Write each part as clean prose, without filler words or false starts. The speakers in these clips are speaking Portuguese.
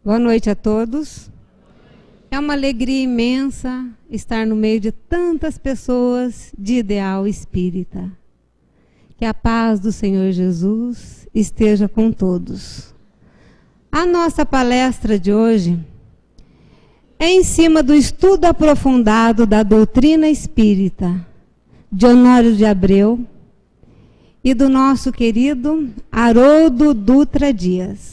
Boa noite a todos. É uma alegria imensa estar no meio de tantas pessoas de ideal espírita. Que a paz do Senhor Jesus esteja com todos. A nossa palestra de hoje é em cima do estudo aprofundado da doutrina espírita de Honório de Abreu e do nosso querido Haroldo Dutra Dias.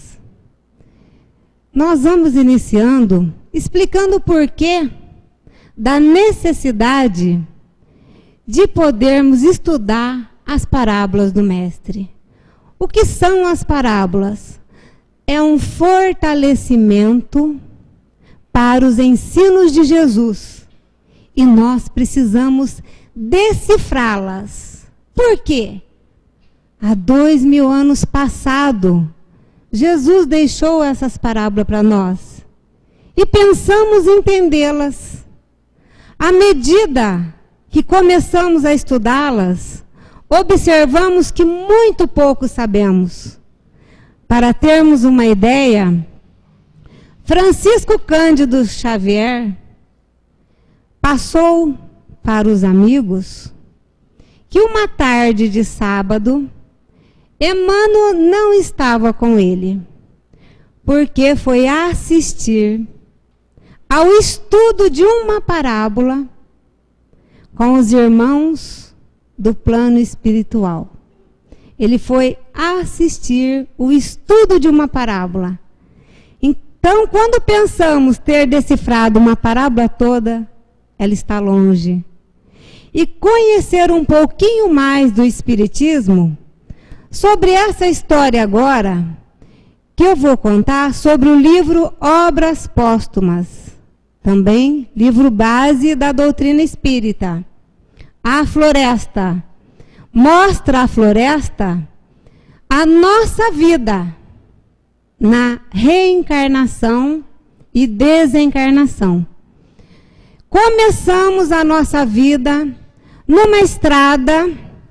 Nós vamos iniciando explicando o porquê da necessidade de podermos estudar as parábolas do Mestre. O que são as parábolas? É um fortalecimento para os ensinos de Jesus. E nós precisamos decifrá-las. Por quê? Há 2000 anos passado, Jesus deixou essas parábolas para nós. E pensamos em entendê-las. À medida que começamos a estudá-las, observamos que muito pouco sabemos. Para termos uma ideia, Francisco Cândido Xavier passou para os amigos que uma tarde de sábado, Emmanuel não estava com ele, porque foi assistir ao estudo de uma parábola com os irmãos do plano espiritual. Ele foi assistir o estudo de uma parábola. Então, quando pensamos ter decifrado uma parábola toda, ela está longe. E conhecer um pouquinho mais do Espiritismo, sobre essa história agora, que eu vou contar sobre o livro Obras Póstumas, também livro base da doutrina espírita. A floresta. Mostra a floresta a nossa vida na reencarnação e desencarnação. Começamos a nossa vida numa estrada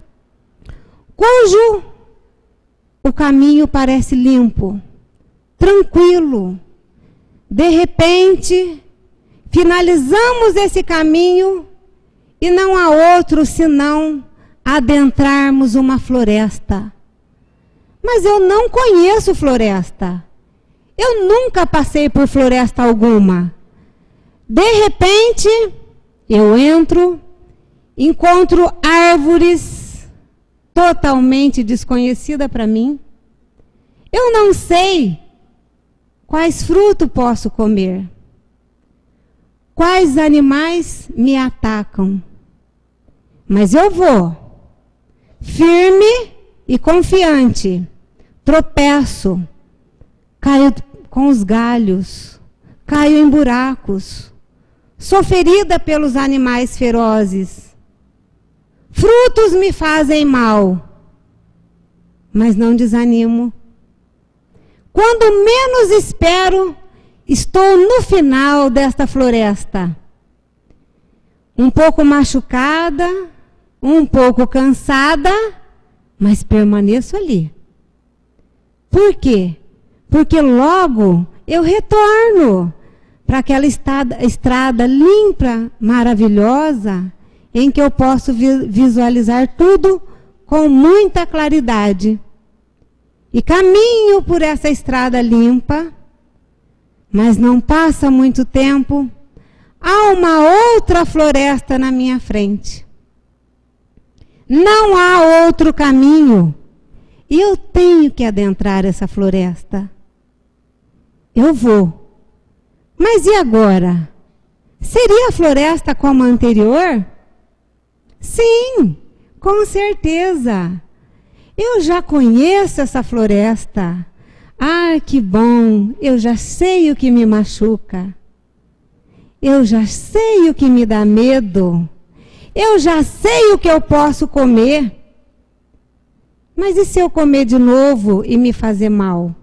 cujo o caminho parece limpo, tranquilo. De repente, finalizamos esse caminho e não há outro senão adentrarmos uma floresta. Mas eu não conheço floresta. Eu nunca passei por floresta alguma. De repente, eu entro, encontro árvores totalmente desconhecidas para mim. Eu não sei quais frutos posso comer. Quais animais me atacam. Mas eu vou, firme e confiante. Tropeço, caio com os galhos, caio em buracos, sou ferida pelos animais ferozes. Frutos me fazem mal, mas não desanimo. Quando menos espero, estou no final desta floresta. Um pouco machucada, um pouco cansada, mas permaneço ali. Por quê? Porque logo eu retorno para aquela estrada limpa, maravilhosa, em que eu posso visualizar tudo com muita claridade. E caminho por essa estrada limpa, mas não passa muito tempo, há uma outra floresta na minha frente. Não há outro caminho. E eu tenho que adentrar essa floresta. Eu vou. Mas e agora? Seria a floresta como a anterior? Sim, com certeza. Eu já conheço essa floresta. Ah, que bom, eu já sei o que me machuca. Eu já sei o que me dá medo. Eu já sei o que eu posso comer. Mas e se eu comer de novo e me fazer mal?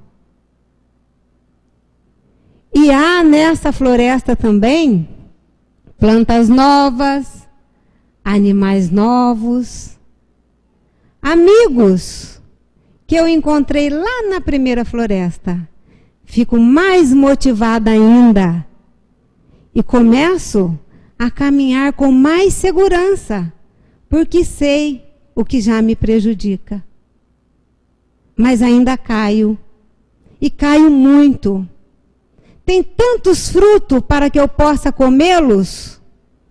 E há nessa floresta também plantas novas, animais novos, amigos que eu encontrei lá na primeira floresta. fico mais motivada ainda e começo a caminhar com mais segurança, porque sei o que já me prejudica. Mas ainda caio, e caio muito. Tem tantos frutos para que eu possa comê-los,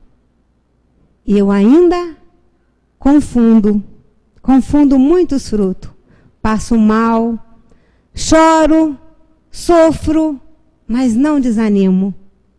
e eu ainda confundo muitos frutos. Passo mal, choro, sofro, mas não desanimo.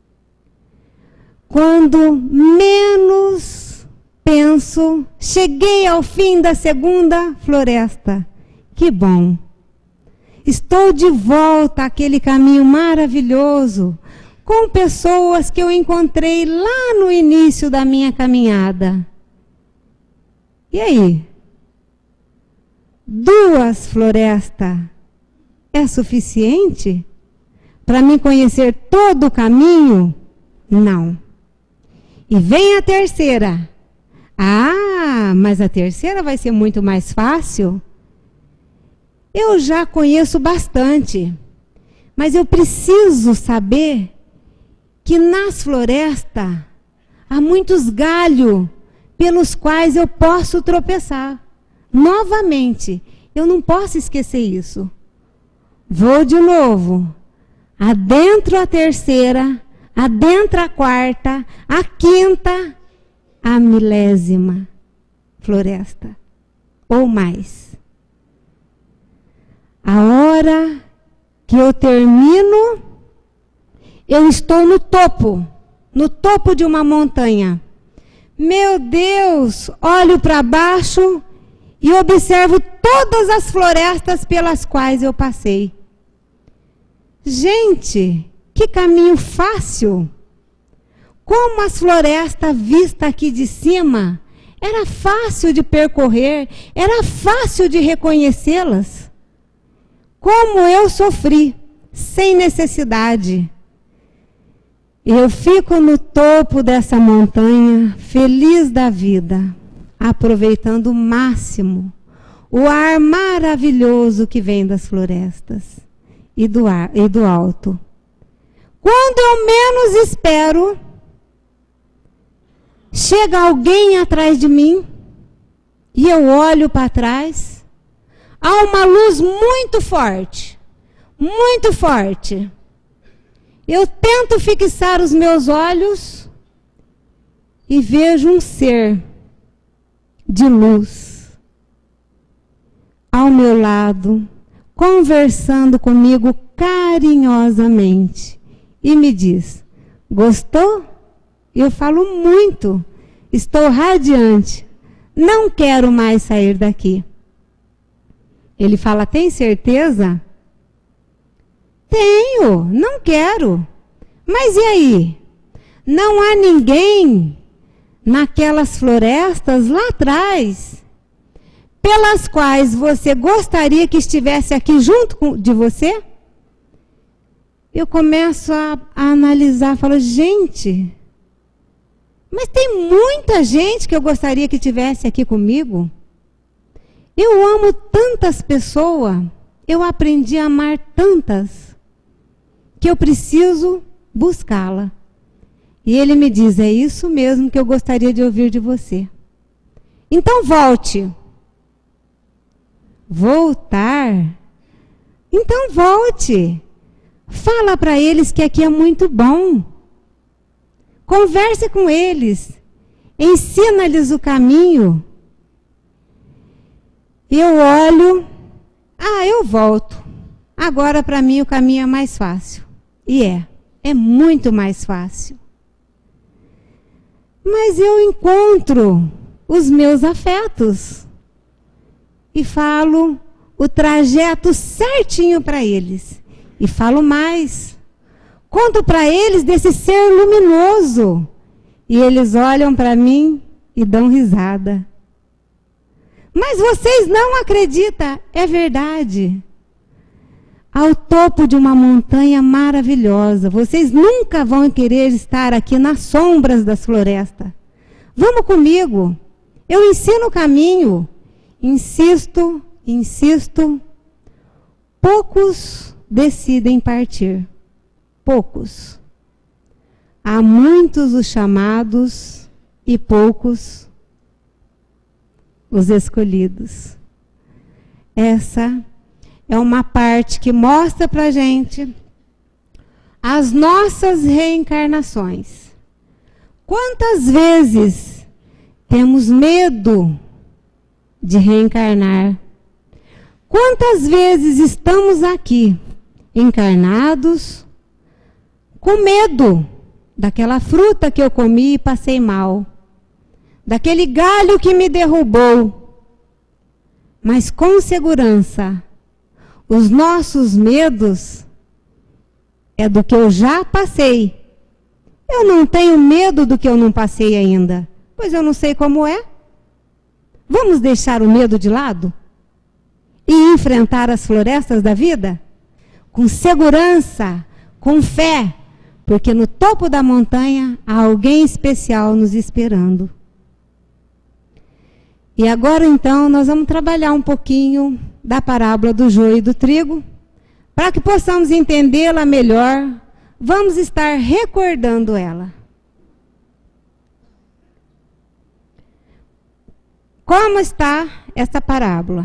Quando menos penso, cheguei ao fim da segunda floresta. Que bom! Estou de volta àquele caminho maravilhoso, com pessoas que eu encontrei lá no início da minha caminhada. E aí? 2 florestas é suficiente para mim conhecer todo o caminho? Não. E vem a terceira. Ah, mas a terceira vai ser muito mais fácil. Eu já conheço bastante, mas eu preciso saber que nas florestas há muitos galhos pelos quais eu posso tropeçar. Novamente, eu não posso esquecer isso. Vou de novo. Adentro a terceira, adentro a quarta, a quinta, a 1000ª floresta, ou mais. A hora que eu termino, eu estou no topo de uma montanha. Meu Deus, olho para baixo e observo todas as florestas pelas quais eu passei. Gente, que caminho fácil! Como as florestas vistas aqui de cima, era fácil de percorrer, era fácil de reconhecê-las. Como eu sofri, sem necessidade. Eu fico no topo dessa montanha, feliz da vida, aproveitando o máximo o ar maravilhoso que vem das florestas e do alto. Quando eu menos espero, chega alguém atrás de mim e eu olho para trás. Há uma luz muito forte, muito forte. Eu tento fixar os meus olhos e vejo um ser de luz ao meu lado, conversando comigo carinhosamente. E me diz: gostou? Eu falo muito, estou radiante, não quero mais sair daqui. Ele fala: tem certeza? Tenho, não quero. Mas e aí? Não há ninguém naquelas florestas lá atrás, pelas quais você gostaria que estivesse aqui junto de você? Eu começo a analisar, falo: gente, mas tem muita gente que eu gostaria que estivesse aqui comigo. Eu amo tantas pessoas, eu aprendi a amar tantas, que eu preciso buscá-la. E ele me diz: é isso mesmo que eu gostaria de ouvir de você. Então volte. Voltar? Então volte. Fala para eles que aqui é muito bom. Converse com eles. Ensina-lhes o caminho. Eu olho, eu volto. Agora para mim o caminho é mais fácil. E é muito mais fácil. Mas eu encontro os meus afetos e falo o trajeto certinho para eles. E falo mais. Conto para eles desse ser luminoso. E eles olham para mim e dão risada. Mas vocês não acreditam, é verdade. Ao topo de uma montanha maravilhosa, vocês nunca vão querer estar aqui nas sombras das florestas. Vamos comigo, eu ensino o caminho. Insisto. Poucos decidem partir. Poucos. Há muitos os chamados e poucos os escolhidos. Essa é uma parte que mostra para a gente as nossas reencarnações. Quantas vezes temos medo de reencarnar? Quantas vezes estamos aqui, encarnados, com medo daquela fruta que eu comi e passei mal, daquele galho que me derrubou, mas com segurança, os nossos medos é do que eu já passei. Eu não tenho medo do que eu não passei ainda, pois eu não sei como é. Vamos deixar o medo de lado e enfrentar as florestas da vida com segurança, com fé, porque no topo da montanha há alguém especial nos esperando. E agora então nós vamos trabalhar um pouquinho da parábola do joio e do trigo, para que possamos entendê-la melhor. Vamos estar recordando ela. Como está essa parábola?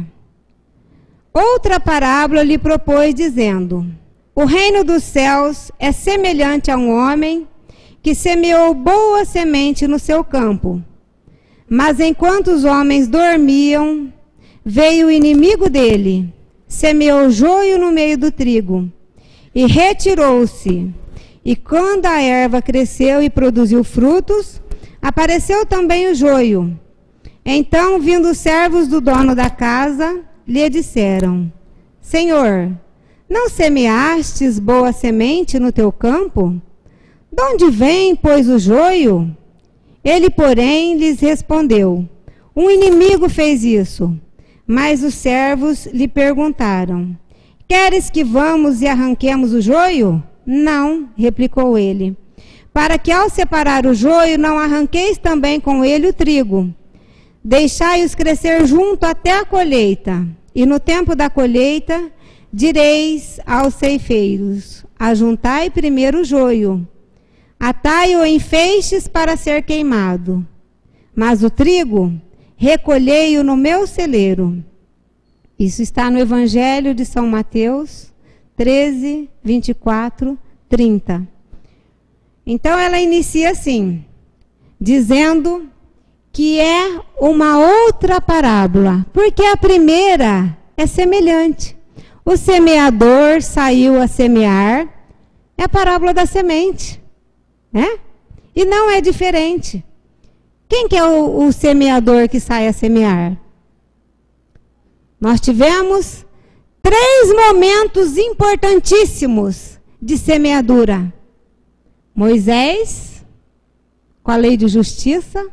Outra parábola lhe propôs, dizendo: o reino dos céus é semelhante a um homem que semeou boa semente no seu campo. Mas enquanto os homens dormiam, veio o inimigo dele, semeou joio no meio do trigo, e retirou-se. E quando a erva cresceu e produziu frutos, apareceu também o joio. Então, vindo os servos do dono da casa, lhe disseram: Senhor, não semeastes boa semente no teu campo? De onde vem, pois, o joio? Ele, porém, lhes respondeu: um inimigo fez isso. Mas os servos lhe perguntaram: queres que vamos e arranquemos o joio? Não, replicou ele, para que ao separar o joio não arranqueis também com ele o trigo. Deixai-os crescer junto até a colheita, e no tempo da colheita direis aos ceifeiros: ajuntai primeiro o joio, atai-o em feixes para ser queimado, mas o trigo recolhei-o no meu celeiro. Isso está no Evangelho de São Mateus 13, 24, 30. Então ela inicia assim, dizendo que é uma outra parábola, porque a primeira é semelhante. O semeador saiu a semear, é a parábola da semente, né? E não é diferente. Quem que é o semeador que sai a semear? Nós tivemos 3 momentos importantíssimos de semeadura. Moisés, com a lei de justiça.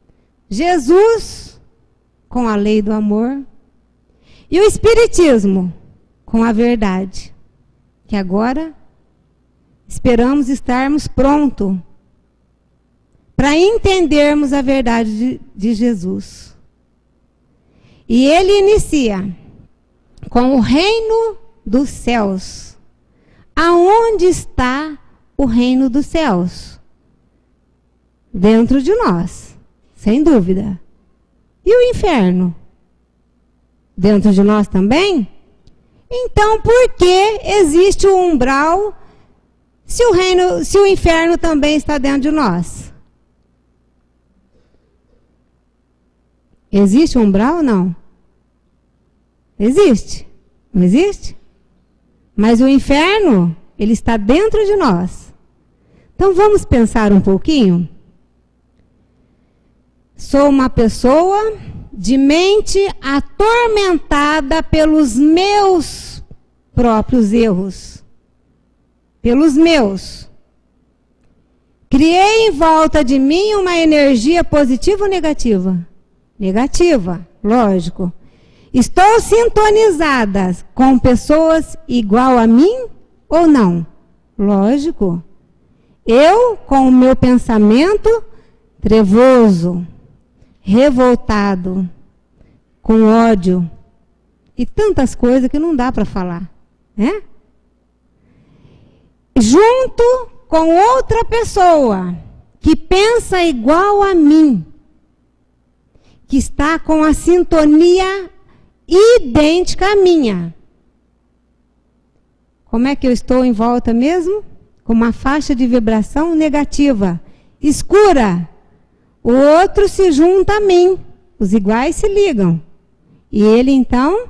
Jesus, com a lei do amor. E o Espiritismo, com a verdade. Que agora esperamos estarmos prontos para entendermos a verdade de Jesus. E ele inicia com o reino dos céus. Aonde está o reino dos céus? Dentro de nós, sem dúvida. E o inferno? Dentro de nós também? Então, por que existe o umbral se o inferno também está dentro de nós? Existe um umbral ou não? Existe. Não existe? Mas o inferno, ele está dentro de nós. Então vamos pensar um pouquinho? Sou uma pessoa de mente atormentada pelos meus próprios erros. Pelos meus. Criei em volta de mim uma energia positiva ou negativa? Negativa, lógico. Estou sintonizada com pessoas igual a mim ou não? Lógico. Eu, com o meu pensamento trevoso, revoltado, com ódio e tantas coisas que não dá para falar, né? junto com outra pessoa que pensa igual a mim, que está com a sintonia idêntica à minha. Como é que eu estou em volta mesmo? Com uma faixa de vibração negativa, escura. O outro se junta a mim, os iguais se ligam. E ele então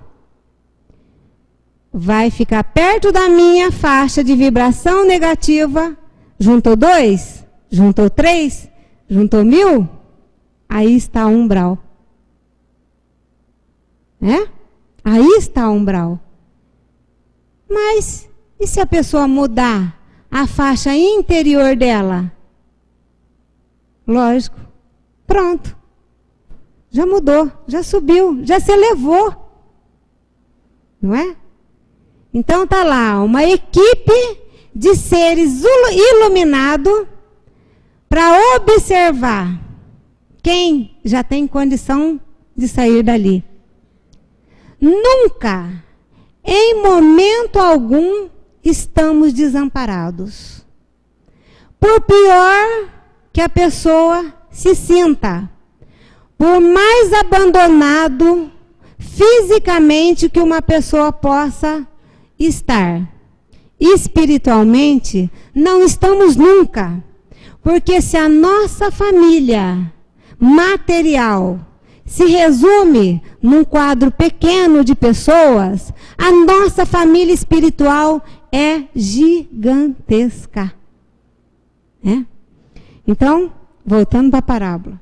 vai ficar perto da minha faixa de vibração negativa. Juntou 2, juntou 3, juntou 1000, aí está o umbral. Aí está o umbral. Mas, e se a pessoa mudar a faixa interior dela? Lógico. Pronto. Já mudou, já subiu, já se elevou. Não é? Então está lá uma equipe de seres iluminados para observar quem já tem condição de sair dali. Nunca, em momento algum, estamos desamparados. Por pior que a pessoa se sinta, por mais abandonado fisicamente que uma pessoa possa estar, espiritualmente, não estamos nunca. Porque se a nossa família material se resume num quadro pequeno de pessoas, a nossa família espiritual é gigantesca. Então, voltando para a parábola.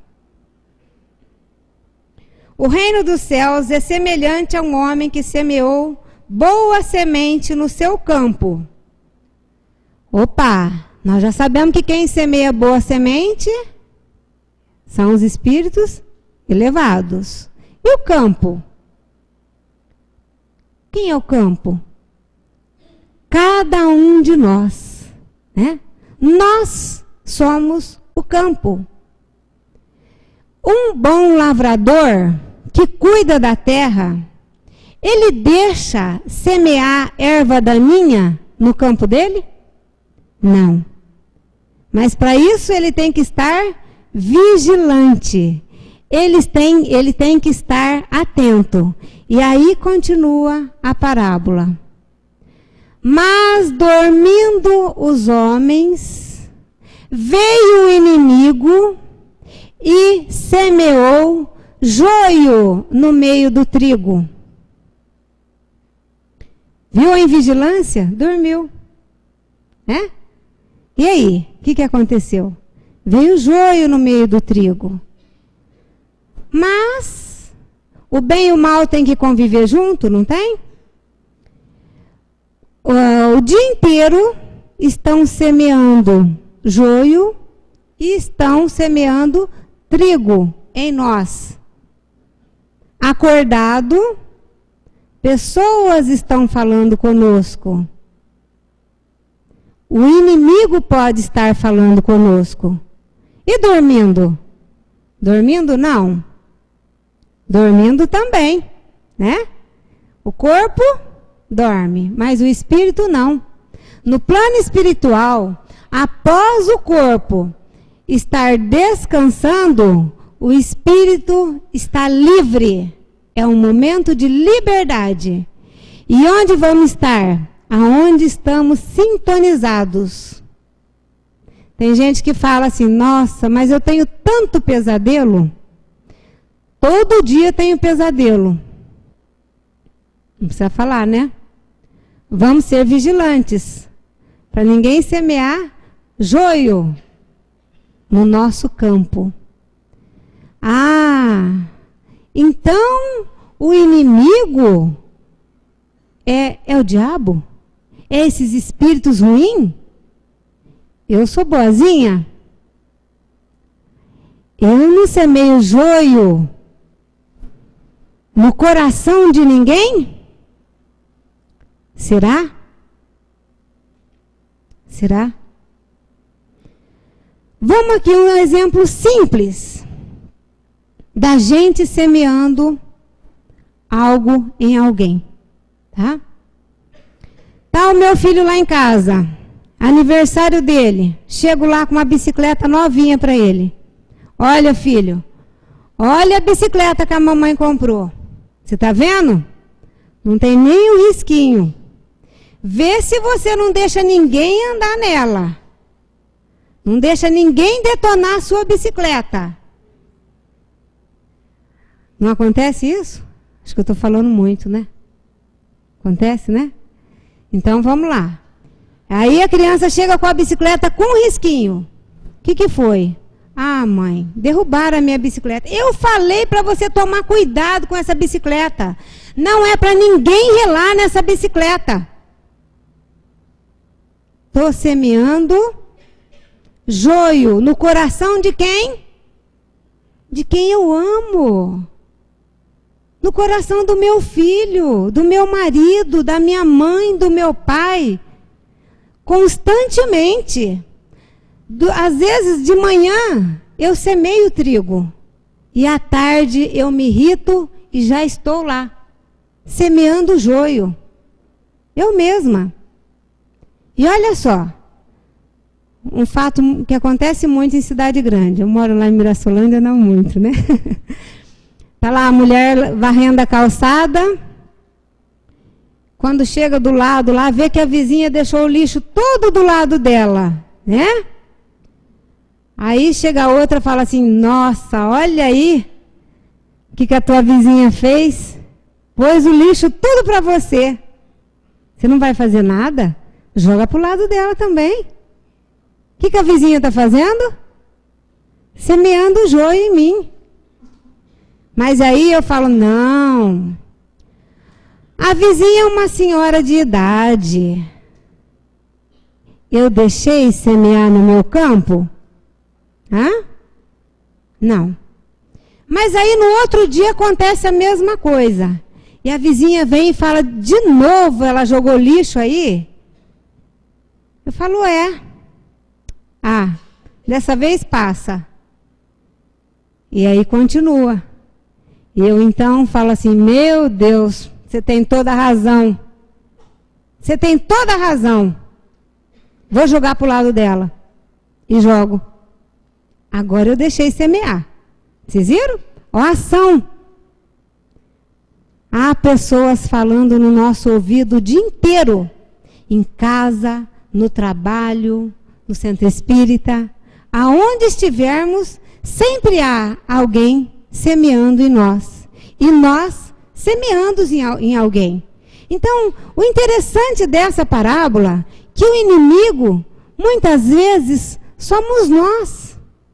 O reino dos céus é semelhante a um homem que semeou boa semente no seu campo. Opa, nós já sabemos que quem semeia boa semente são os espíritos elevados. E o campo? Quem é o campo? Cada um de nós, Nós somos o campo. Um bom lavrador que cuida da terra, ele deixa semear erva daninha no campo dele? Não. Mas para isso ele tem que estar vigilante. Ele tem que estar atento. E aí continua a parábola. Mas dormindo os homens, veio o inimigo e semeou joio no meio do trigo. Viu a invigilância? Dormiu. E aí, o que aconteceu? Veio joio no meio do trigo. Mas o bem e o mal têm que conviver junto, não tem? O dia inteiro estão semeando joio e estão semeando trigo em nós. Acordado, pessoas estão falando conosco. O inimigo pode estar falando conosco. E dormindo? Dormindo não. Dormindo também, O corpo dorme, mas o espírito não. No plano espiritual, após o corpo estar descansando, o espírito está livre. É um momento de liberdade. E onde vamos estar? Aonde estamos sintonizados. Tem gente que fala assim, nossa, mas eu tenho tanto pesadelo. Todo dia tenho pesadelo. Não precisa falar, Vamos ser vigilantes. Para ninguém semear joio no nosso campo. Então o inimigo é o diabo? É esses espíritos ruins? Eu sou boazinha? Eu não semeio joio no coração de ninguém? Será? Será? Vamos aqui um exemplo simples da gente semeando algo em alguém, tá? Tá o meu filho lá em casa. Aniversário dele. Chego lá com uma bicicleta novinha para ele. Olha, filho. Olha a bicicleta que a mamãe comprou. Você está vendo? Não tem nem um risquinho. Vê se você não deixa ninguém andar nela. Não deixa ninguém detonar a sua bicicleta. Não acontece isso? Acho que eu estou falando muito, né? Acontece, né? Então, vamos lá. Aí a criança chega com a bicicleta com um risquinho. O que foi? Ah, mãe, derrubaram a minha bicicleta. Eu falei para você tomar cuidado com essa bicicleta. Não é para ninguém relar nessa bicicleta. Estou semeando joio no coração de quem? De quem eu amo. No coração do meu filho, do meu marido, da minha mãe, do meu pai. Constantemente. Às vezes de manhã eu semeio trigo. E à tarde eu me irrito e já estou lá. Semeando joio. Eu mesma. E olha só. Um fato que acontece muito em cidade grande. Eu moro lá em Mirassolândia, não muito, né? Está lá a mulher varrendo a calçada. Quando chega do lado lá, vê que a vizinha deixou o lixo todo do lado dela, né? Aí chega a outra e fala assim, nossa, olha aí o que a tua vizinha fez. Pôs o lixo tudo para você. Você não vai fazer nada? Joga para o lado dela também. O que a vizinha está fazendo? Semeando joio em mim. Mas aí eu falo, não. A vizinha é uma senhora de idade. Eu deixei semear no meu campo? Hã? Não. Mas aí no outro dia acontece a mesma coisa. E a vizinha vem e fala, de novo ela jogou lixo aí? Eu falo, é. Ah, dessa vez passa. E aí continua. E eu então falo assim, meu Deus, você tem toda a razão. Você tem toda a razão. Vou jogar para o lado dela. E jogo. Agora eu deixei semear. Vocês viram? Ó a ação. Há pessoas falando no nosso ouvido o dia inteiro. Em casa, no trabalho, no centro espírita. Aonde estivermos, sempre há alguém semeando em nós. E nós semeando em alguém. Então, o interessante dessa parábola, que o inimigo, muitas vezes, somos nós.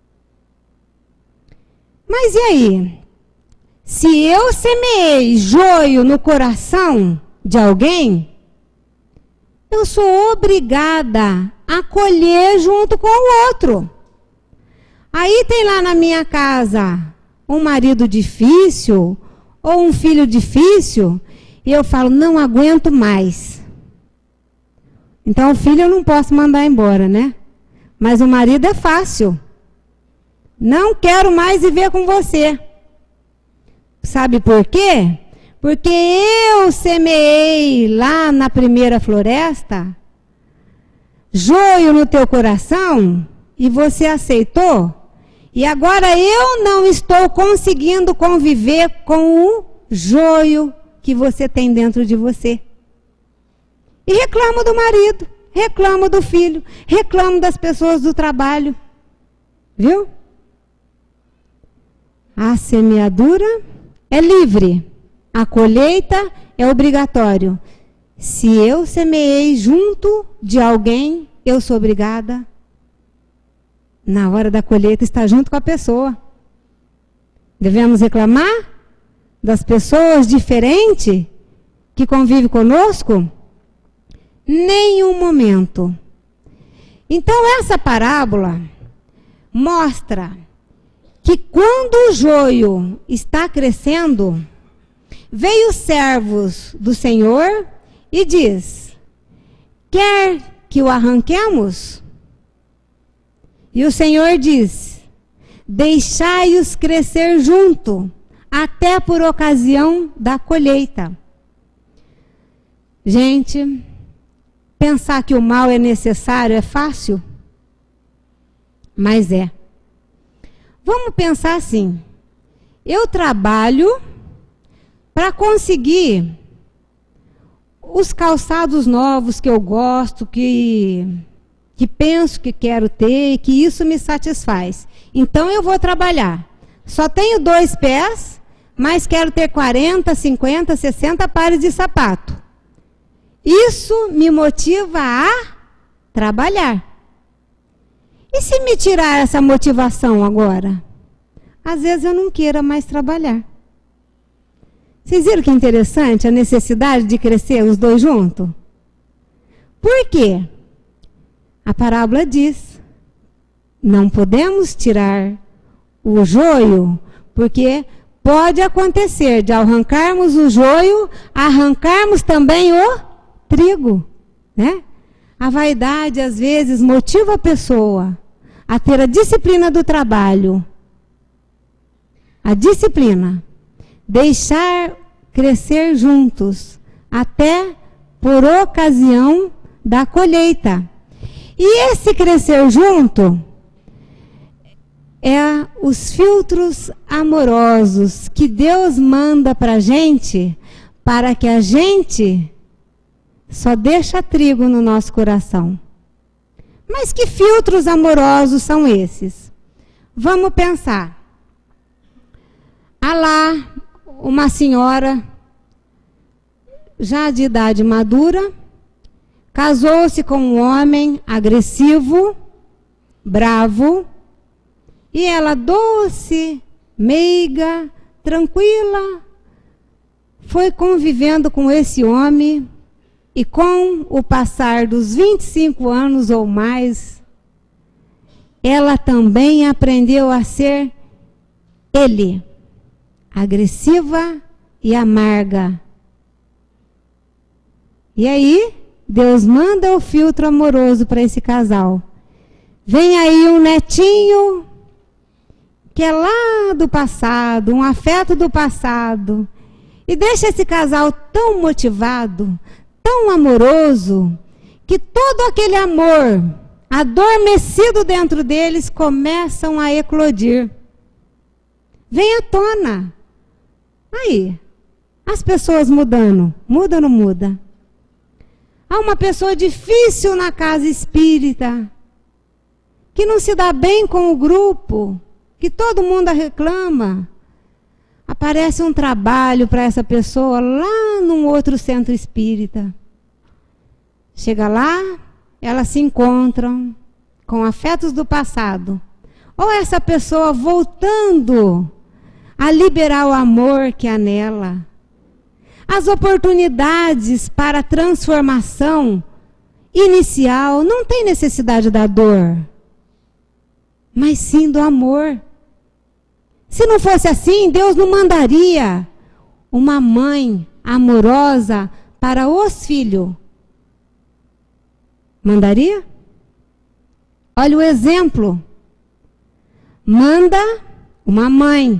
Mas e aí? Se eu semeei joio no coração de alguém, eu sou obrigada a colher junto com o outro. Aí tem lá na minha casa um marido difícil ou um filho difícil e eu falo, não aguento mais. Então o filho eu não posso mandar embora, né? Mas o marido é fácil. Não quero mais viver com você. Sabe por quê? Porque eu semeei lá na primeira floresta joio no teu coração e você aceitou. E agora eu não estou conseguindo conviver com o joio que você tem dentro de você. E reclamo do marido, reclamo do filho, reclamo das pessoas do trabalho. Viu? A semeadura é livre, a colheita é obrigatório. Se eu semeei junto de alguém, eu sou obrigada, na hora da colheita, estar junto com a pessoa. Devemos reclamar das pessoas diferentes que convivem conosco? Nenhum momento. Então, essa parábola mostra que quando o joio está crescendo, veio os servos do Senhor e diz, quer que o arranquemos? E o Senhor diz, deixai-os crescer junto, até por ocasião da colheita. Gente, pensar que o mal é necessário é fácil? Mas é. Vamos pensar assim. Eu trabalho para conseguir os calçados novos que eu gosto, que penso que quero ter, que isso me satisfaz. Então eu vou trabalhar. Só tenho 2 pés, mas quero ter 40, 50, 60 pares de sapato. Isso me motiva a trabalhar. E se me tirar essa motivação agora? Às vezes eu não queira mais trabalhar. Vocês viram que interessante a necessidade de crescer os dois juntos? Por quê? A parábola diz, não podemos tirar o joio, porque pode acontecer de ao arrancarmos o joio, arrancarmos também o trigo, né? A vaidade, às vezes, motiva a pessoa a ter a disciplina do trabalho. A disciplina. Deixar crescer juntos, até por ocasião da colheita. E esse crescer junto é os filtros amorosos que Deus manda para a gente, para que a gente só deixa trigo no nosso coração. Mas que filtros amorosos são esses? Vamos pensar. Há lá uma senhora, já de idade madura, casou-se com um homem agressivo, bravo, e ela doce, meiga, tranquila, foi convivendo com esse homem, e com o passar dos 25 anos ou mais, ela também aprendeu a ser ele, agressiva e amarga. E aí, Deus manda o filtro amoroso para esse casal. Vem aí um netinho, que é lá do passado, um afeto do passado, e deixa esse casal tão motivado, tão amoroso, que todo aquele amor adormecido dentro deles começam a eclodir. Vem à tona. Aí, as pessoas mudando. Muda ou não muda? Há uma pessoa difícil na casa espírita, que não se dá bem com o grupo, que todo mundo reclama. Aparece um trabalho para essa pessoa lá num outro centro espírita. Chega lá, elas se encontram com afetos do passado. Ou essa pessoa voltando a liberar o amor que há nela. As oportunidades para a transformação inicial não tem necessidade da dor, mas sim do amor. Se não fosse assim, Deus não mandaria uma mãe amorosa para os filhos. Mandaria? Olha o exemplo. Manda uma mãe.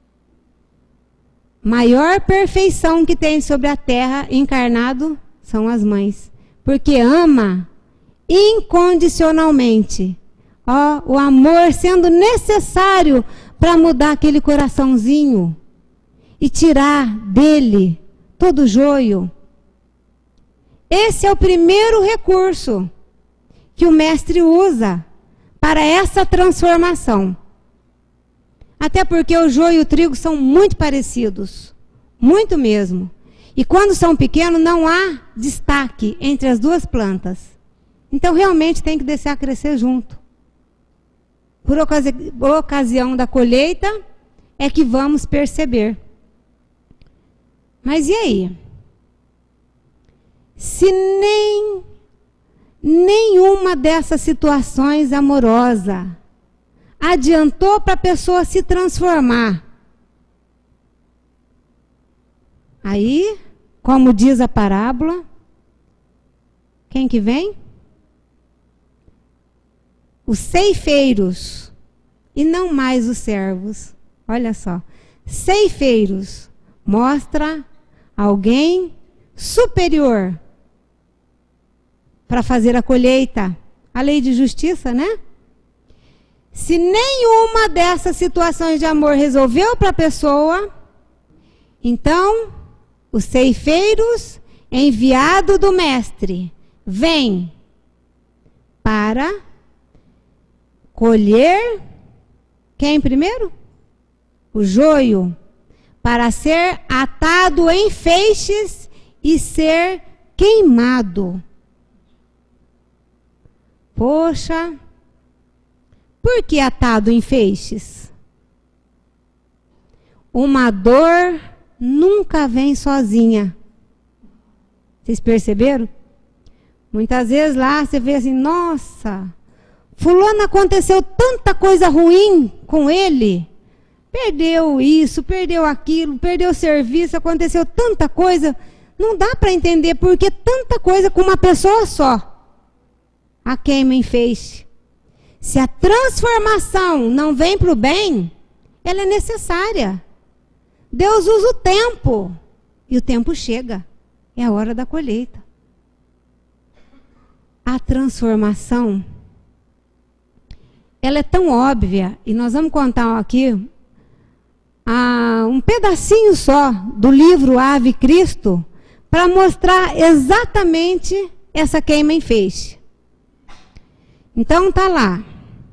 Maior perfeição que tem sobre a terra encarnado são as mães. Porque ama incondicionalmente. Ó, o amor sendo necessário para mudar aquele coraçãozinho e tirar dele todo o joio. Esse é o primeiro recurso que o mestre usa para essa transformação. Até porque o joio e o trigo são muito parecidos, muito mesmo. E quando são pequenos não há destaque entre as duas plantas. Então realmente tem que deixar crescer junto. Por ocasião da colheita, é que vamos perceber. Mas e aí? Se nenhuma dessas situações amorosas adiantou para a pessoa se transformar, aí, como diz a parábola, quem que vem? Os ceifeiros, e não mais os servos. Olha só, ceifeiros mostra alguém superior para fazer a colheita. A lei de justiça, né? Se nenhuma dessas situações de amor resolveu para a pessoa, então os ceifeiros, enviado do mestre, vêm para colher quem primeiro? O joio, para ser atado em feixes e ser queimado. Poxa, por que atado em feixes? Uma dor nunca vem sozinha. Vocês perceberam? Muitas vezes lá você vê assim, nossa, fulano aconteceu tanta coisa ruim com ele. Perdeu isso, perdeu aquilo, perdeu o serviço, aconteceu tanta coisa. Não dá para entender por que tanta coisa com uma pessoa só. A queima em feixe. Se a transformação não vem para o bem, ela é necessária. Deus usa o tempo. E o tempo chega. É a hora da colheita. A transformação, ela é tão óbvia. E nós vamos contar aqui um pedacinho só do livro Ave Cristo para mostrar exatamente essa queima em feixe. Então está lá.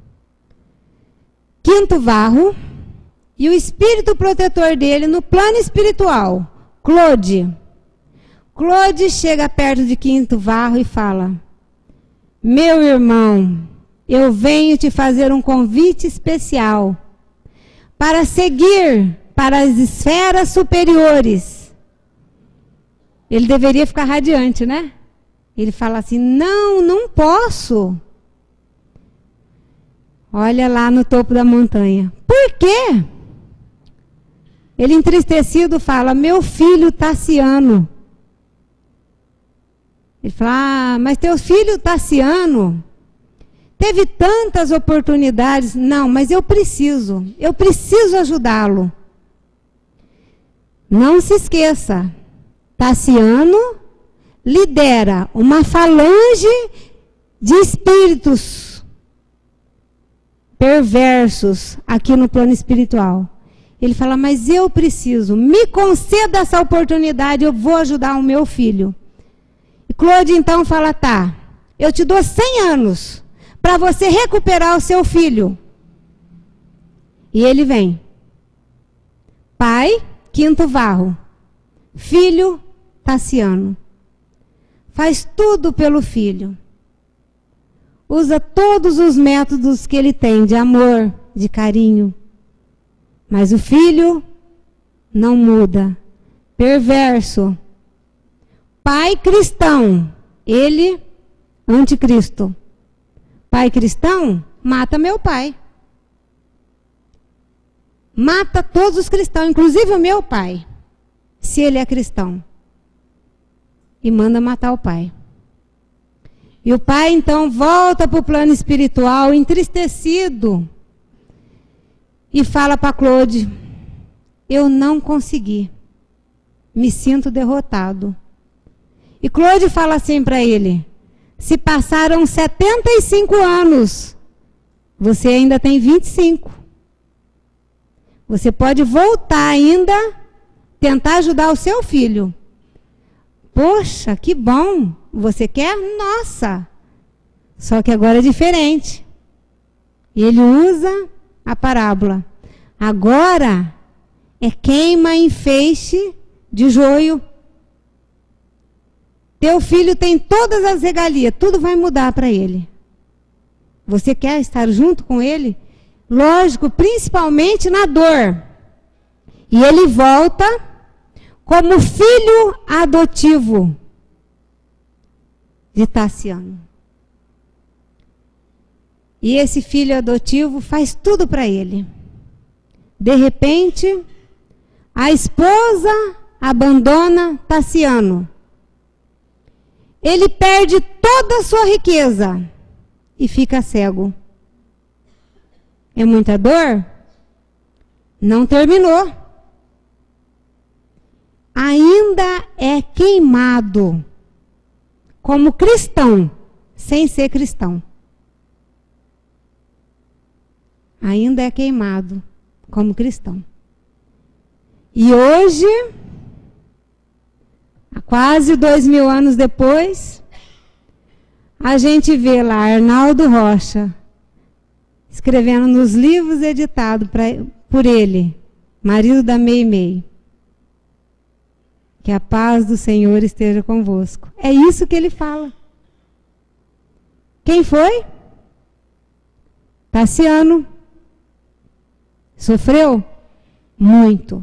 Quinto varro e o espírito protetor dele no plano espiritual, Claude. Claude chega perto de quinto varro e fala: meu irmão, eu venho te fazer um convite especial para seguir para as esferas superiores. Ele deveria ficar radiante, né? Ele fala assim: não posso. Olha lá no topo da montanha. Por quê? Ele entristecido fala: meu filho Tassiano. Ele fala: mas teu filho Tassiano teve tantas oportunidades. Não, mas eu preciso ajudá-lo. Não se esqueça, Tassiano lidera uma falange de espíritos perversos aqui no plano espiritual. Ele fala: mas eu preciso, me conceda essa oportunidade, eu vou ajudar o meu filho. E Claude então fala: tá, eu te dou 100 anos para você recuperar o seu filho. E ele vem. Pai, quinto varro. Filho, Tassiano. Faz tudo pelo filho. Usa todos os métodos que ele tem de amor, de carinho. Mas o filho não muda. Perverso. Pai cristão. Ele, anticristo. Pai cristão, mata meu pai. Mata todos os cristãos, inclusive o meu pai, se ele é cristão. E manda matar o pai. E o pai então volta para o plano espiritual entristecido e fala para Claude: eu não consegui, me sinto derrotado. E Claude fala assim para ele: se passaram 75 anos, você ainda tem 25. Você pode voltar ainda, tentar ajudar o seu filho. Poxa, que bom! Você quer? Nossa! Só que agora é diferente. E ele usa a parábola. Agora é queima em feixe de joio. Teu filho tem todas as regalias, tudo vai mudar para ele. Você quer estar junto com ele? Lógico, principalmente na dor. E ele volta como filho adotivo de Tassiano. E esse filho adotivo faz tudo para ele. De repente, a esposa abandona Tassiano. Ele perde toda a sua riqueza e fica cego. É muita dor? Não terminou. Ainda é queimado como cristão sem ser cristão. Ainda é queimado como cristão. E hoje, há quase 2000 anos depois, a gente vê lá Arnaldo Rocha escrevendo nos livros editados por ele, marido da Meimei. Que a paz do Senhor esteja convosco. É isso que ele fala. Quem foi? Tassiano. Sofreu? Muito.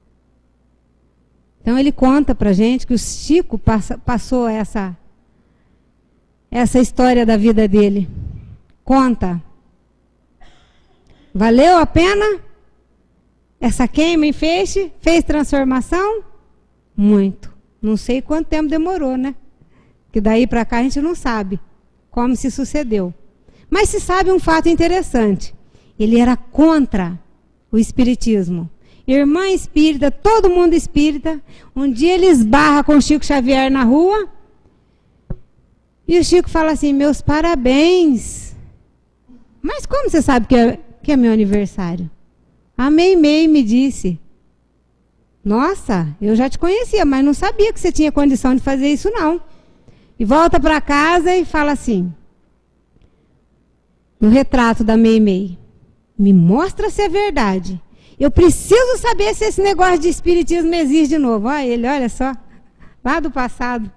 Então ele conta pra gente que o Chico passou essa história da vida dele. Conta. Valeu a pena? Essa queima em feixe? Fez transformação? Muito. Não sei quanto tempo demorou, né? Que daí para cá a gente não sabe como se sucedeu. Mas se sabe um fato interessante. Ele era contra o espiritismo. Irmã espírita, todo mundo espírita. Um dia ele esbarra com o Chico Xavier na rua. E o Chico fala assim, meus parabéns. Mas como você sabe que é meu aniversário? A Meimei me disse. Nossa, eu já te conhecia, mas não sabia que você tinha condição de fazer isso, não. E volta para casa e fala assim, no retrato da Meimei, me mostra se é verdade. Eu preciso saber se esse negócio de espiritismo existe de novo. Olha ele, olha só, lá do passado.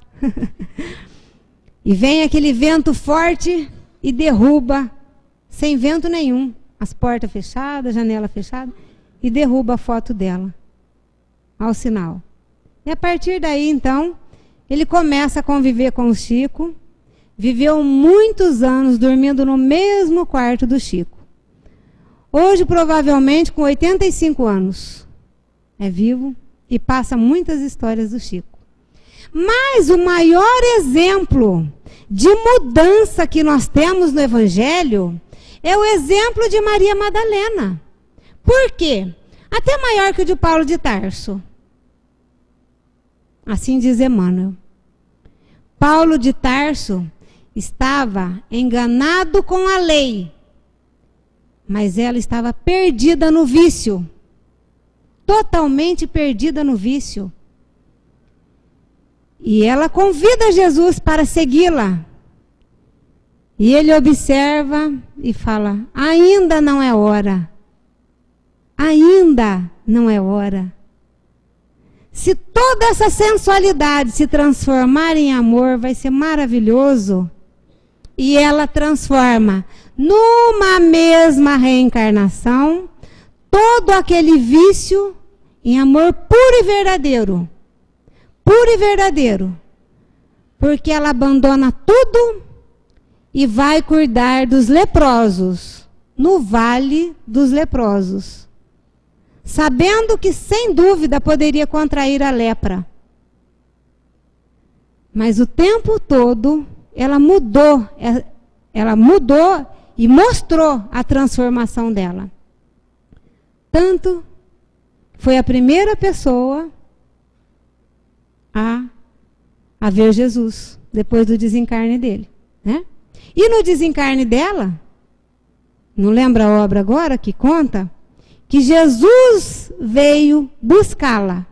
E vem aquele vento forte e derruba, sem vento nenhum, as portas fechadas, janela fechada, e derruba a foto dela. Ao sinal. E a partir daí, então, ele começa a conviver com o Chico, viveu muitos anos dormindo no mesmo quarto do Chico. Hoje, provavelmente, com 85 anos, é vivo e passa muitas histórias do Chico. Mas o maior exemplo de mudança que nós temos no Evangelho é o exemplo de Maria Madalena. Por quê? Até maior que o de Paulo de Tarso. Assim diz Emmanuel. Paulo de Tarso estava enganado com a lei, mas ela estava perdida no vício. Totalmente perdida no vício. E ela convida Jesus para segui-la. E ele observa e fala, ainda não é hora. Ainda não é hora. Se toda essa sensualidade se transformar em amor, vai ser maravilhoso. E ela transforma numa mesma reencarnação todo aquele vício em amor puro e verdadeiro. Puro e verdadeiro. Porque ela abandona tudo e vai cuidar dos leprosos, no vale dos leprosos. Sabendo que, sem dúvida, poderia contrair a lepra. Mas o tempo todo, ela mudou e mostrou a transformação dela. Tanto foi a primeira pessoa a ver Jesus, depois do desencarne dele. Né? E no desencarne dela, não lembra a obra agora que conta? Que Jesus veio buscá-la.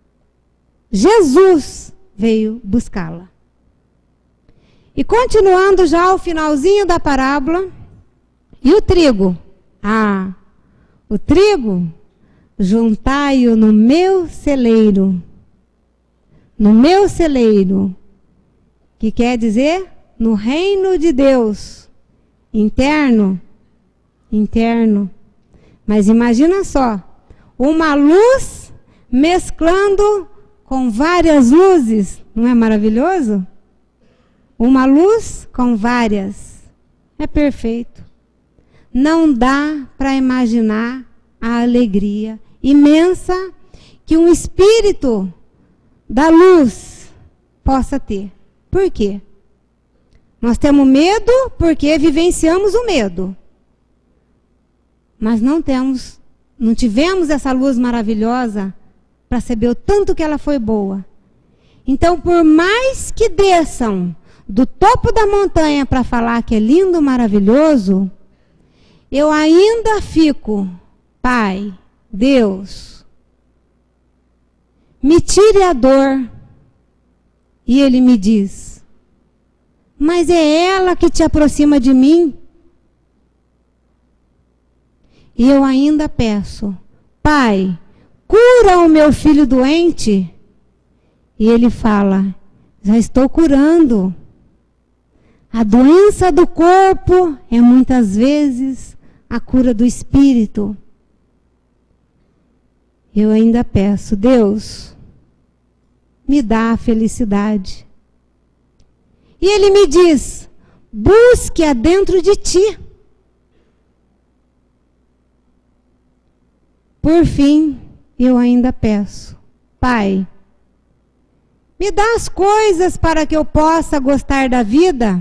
Jesus veio buscá-la. E continuando já ao finalzinho da parábola, e o trigo? O trigo, juntai-o no meu celeiro. No meu celeiro. Que quer dizer? No reino de Deus. Interno. Interno. Mas imagina só, uma luz mesclando com várias luzes, não é maravilhoso? Uma luz com várias, é perfeito. Não dá para imaginar a alegria imensa que um espírito da luz possa ter. Por quê? Nós temos medo porque vivenciamos o medo. Mas não tivemos essa luz maravilhosa para saber o tanto que ela foi boa. Então, por mais que desçam do topo da montanha para falar que é lindo, maravilhoso, eu ainda fico, Pai, Deus, me tire a dor. E Ele me diz, mas é ela que te aproxima de mim. E eu ainda peço, Pai, cura o meu filho doente. E Ele fala, já estou curando. A doença do corpo é muitas vezes a cura do espírito. Eu ainda peço, Deus, me dá a felicidade. E Ele me diz, busque-a dentro de ti. Por fim, eu ainda peço, Pai, me dá as coisas para que eu possa gostar da vida.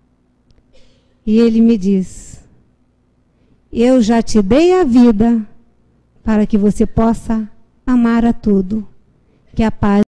E Ele me diz, eu já te dei a vida para que você possa amar a tudo. Que a paz